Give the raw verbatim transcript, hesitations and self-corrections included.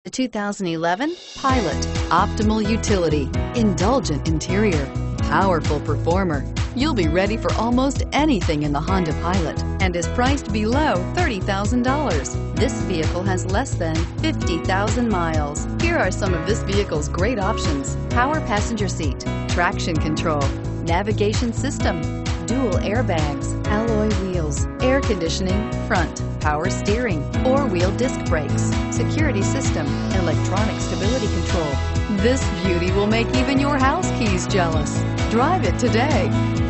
The two thousand eleven Pilot. Optimal utility, indulgent interior, powerful performer. You'll be ready for almost anything in the Honda Pilot and is priced below thirty thousand dollars. This vehicle has less than fifty thousand miles. Here are some of this vehicle's great options: power passenger seat, traction control, navigation system, dual airbags, alloy wheels, air conditioning, front, power steering, four-wheel disc brakes, security system, electronic stability control. This beauty will make even your house keys jealous. Drive it today.